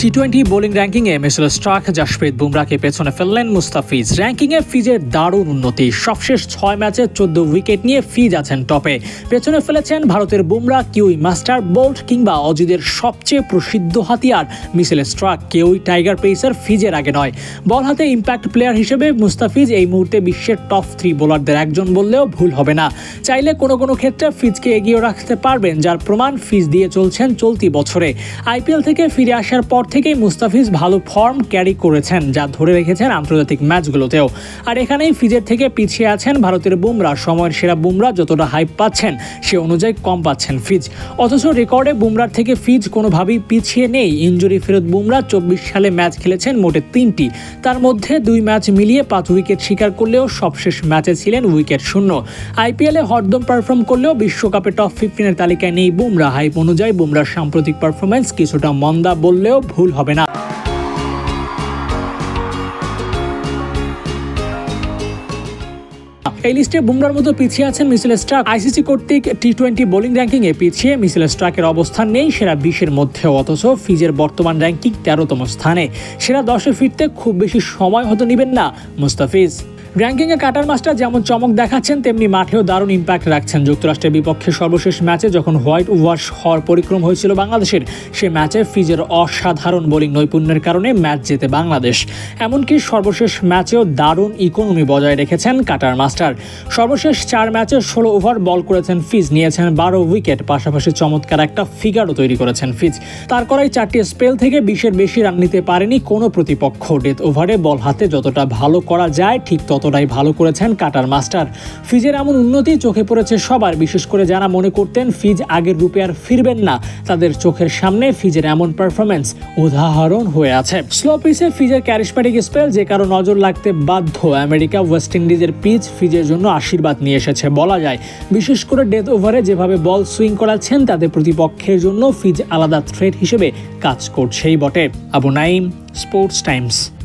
টি-20 bowling র্যাঙ্কিংয়ে Mitchell Starc, Jasprit বুমরাকে পেছনে ফেললেন মুস্তাফিজ। র্যাঙ্কিংয়ে ফিজের দারুণ উন্নতি। সবশেষ 6 ম্যাচে 14 উইকেট নিয়ে ফিজ আছেন টপে। পেছনে ফেলেছেন ভারতের বুমরা, কিউই মাস্টার, বোল্ট কিংবা অজিদের সবচেয়ে প্রসিদ্ধ হাতিয়ার মিচেল স্টার্ক। কেউই টাইগার পেসার ফিজের আগে নয়। বল হাতে ইম্প্যাক্ট প্লেয়ার হিসেবে মুস্তাফিজ এই মুহূর্তে বিশ্বের টপ 3 বোলারদের একজন বললেও ভুল হবে না। চাইলে কোনো ক্ষেত্রে ফিজকে এগিয়ে রাখতে পারবেন, যার প্রমাণ ফিজ দিয়ে চলছেন চলতি বছরে। আইপিএল থেকে ফিরে আসার পর থেকেই মুস্তাফিজ ভালো ফর্ম ক্যারি করেছেন, যা ধরে রেখেছেন আন্তর্জাতিক ম্যাচগুলোতেও। আর এখানেই ফিজের থেকে পিছিয়ে আছেন ভারতের বুমরা। সময়ের সেরা বুমরা যতটা হাইপ পাচ্ছেন, সে অনুযায়ী কম পাচ্ছেন ফিজ। অথচ রেকর্ডে বুমরার থেকে ফিজ কোনোভাবেই পিছিয়ে নেই। ইনজুরি ফেরত বুমরা 24 সালে ম্যাচ খেলেছেন মোটে 3টি, তার মধ্যে 2 ম্যাচ মিলিয়ে 5 উইকেট শিকার করলেও সবশেষ ম্যাচে ছিলেন উইকেট শূন্য। আইপিএলে হরদম পারফর্ম করলেও বিশ্বকাপে টপ 15-এর তালিকায় নেই বুমরা। হাইপ অনুযায়ী বুমরার সাম্প্রতিক পারফরমেন্স কিছুটা মন্দা বললেও ভুল হবে না। এই লিস্টে বুমরার মতো পিছিয়ে আছেন মিচেল স্টার্ক। আইসিসি কর্তৃক টি-20 বোলিং র্যাঙ্কিংয়ে পিছিয়ে মিচেল স্টার্কের অবস্থান নেই সেরা 20-এর মধ্যেও। অথচ ফিজের বর্তমান র্যাঙ্কিং 13তম স্থানে। সেরা 10-এ ফিরতে খুব বেশি সময় হয়তো নেবেন না মুস্তাফিজ। র্যাঙ্কিংয়ে কাটার মাস্টার যেমন চমক দেখাচ্ছেন, তেমনি মাঠেও দারুণ ইম্প্যাক্ট রাখছেন। যুক্তরাষ্ট্রের বিপক্ষে সর্বশেষ ম্যাচে যখন হোয়াইট ওয়াশ হওয়ার পরিক্রম হয়েছিল বাংলাদেশের, সে ম্যাচে ফিজের অসাধারণ বোলিং নৈপুণ্যের কারণে ম্যাচ জেতে বাংলাদেশ। এমনকি সর্বশেষ ম্যাচেও দারুণ ইকোনমি বজায় রেখেছেন কাটার মাস্টার। সর্বশেষ 4 ম্যাচে 16 ওভার বল করেছেন ফিজ, নিয়েছেন 12 উইকেট। পাশাপাশি চমৎকার একটা ফিগারও তৈরি করেছেন ফিজ। তার করাই 4টি স্পেল থেকে 20-এর বেশি রান নিতে পারেনি কোনো প্রতিপক্ষ। ডেথ ওভারে বল হাতে যতটা ভালো করা যায়, ঠিক ততটাই ভালো করেছেন কাটার মাস্টার। ফিজের এমন উন্নতি চোখে পড়েছে সবার, বিশেষ করে যারা মনে করতেন ফিজ আগের রূপে আর ফিরবেন না। তাদের চোখের সামনে ফিজের এমন পারফরমেন্স উদাহরণ হয়ে আছে। স্লো পিচে ফিজের ক্যারিসম্যাটিক স্পেল যে কারো নজর লাগতে বাধ্য। আমেরিকা, ওয়েস্ট ইন্ডিজের পিচ ফিজের জন্য আশীর্বাদ নিয়ে এসেছে বলা যায়। বিশেষ করে ডেথ ওভারে যেভাবে বল সুইং করাচ্ছেন, তাতে প্রতিপক্ষের জন্য ফিজ আলাদা থ্রেট হিসেবে কাজ করছেই বটে। Abu Nayeem, Sports Times.